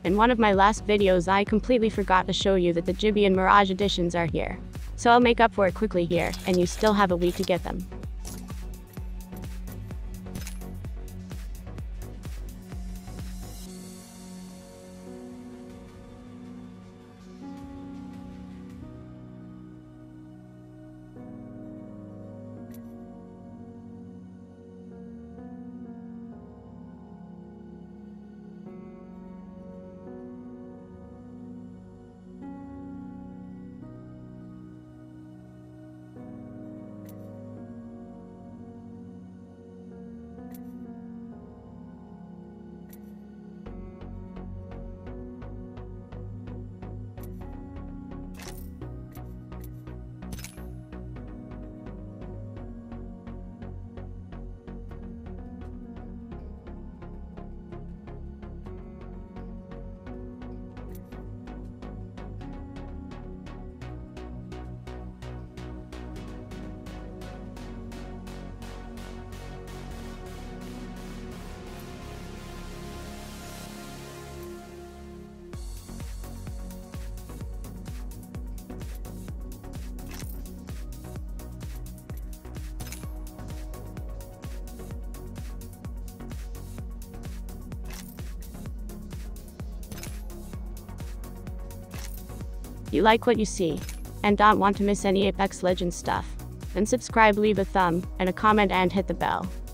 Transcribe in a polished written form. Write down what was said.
In one of my last videos I completely forgot to show you that the Jibby and Mirage editions are here. So I'll make up for it quickly here, and you still have a week to get them. You like what you see, and don't want to miss any Apex Legends stuff? Then subscribe, leave a thumb, and a comment and hit the bell.